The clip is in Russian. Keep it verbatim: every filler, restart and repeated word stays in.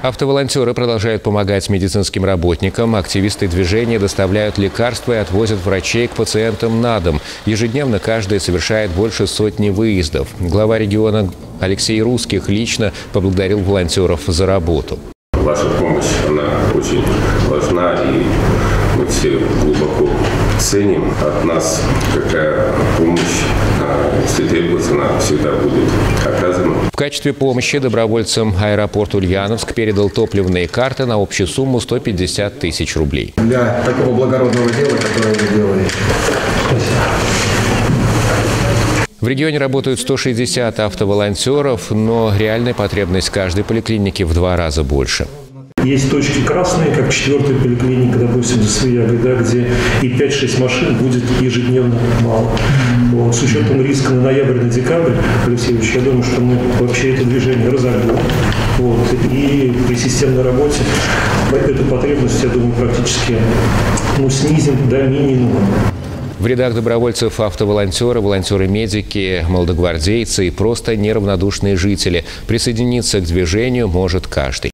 Автоволонтеры продолжают помогать медицинским работникам. Активисты движения доставляют лекарства и отвозят врачей к пациентам на дом. Ежедневно каждый совершает больше сотни выездов. Глава региона Алексей Русских лично поблагодарил волонтеров за работу. Ваша помощь, она очень важна, и мы все глубоко ценим. От нас какая помощь, если требуется, она всегда будет оказана. В качестве помощи добровольцам аэропорт Ульяновск передал топливные карты на общую сумму сто пятьдесят тысяч рублей. Для такого благородного дела, которое вы делаете. В регионе работают сто шестьдесят автоволонтеров, но реальная потребность каждой поликлиники в два раза больше. Есть точки красные, как четвертая поликлиника, допустим, за Свиягой, да, где и пять-шесть машин будет ежедневно мало. Вот. С учетом риска на ноябрь, на декабрь, Алексей Ильич, я думаю, что мы вообще это движение разогнем. Вот. И при системной работе эту потребность, я думаю, практически ну, снизим до минимума. В рядах добровольцев автоволонтеры, волонтеры-медики, молодогвардейцы и просто неравнодушные жители. Присоединиться к движению может каждый.